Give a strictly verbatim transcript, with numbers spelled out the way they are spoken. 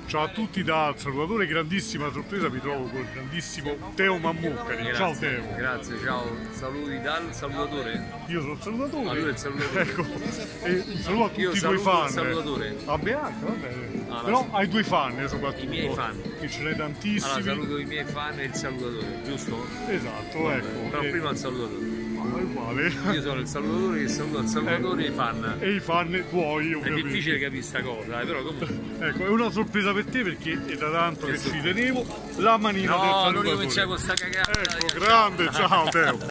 Ciao a tutti dal salutatore, grandissima sorpresa, mi trovo con il grandissimo Teo Mammucari. Grazie, ciao Teo. Grazie, ciao. Saluti dal salutatore. Io sono il salutatore. Ah, lui è il salutatore. Ecco. E un saluto a tutti Io i tuoi saluto fan. il salutatore. A Beato, va bene. Ah, Però la... ai tuoi fan soprattutto. I miei fan. Che ce n'hai tantissimi. Allora, saluto i miei fan e il salutatore, giusto? Esatto, Vabbè, ecco. però e... prima il salutatore. Ma è uguale. Io sono il salutatore che saluta il salutatore e i fan. E i fan tuoi, È ovviamente. difficile capire sta cosa, eh, però comunque. Ecco, è una sorpresa per te perché è da tanto che ci tenevo la manina del No, salutatore. non ricominciare con sta cagata. Ecco, grande, ciao Teo.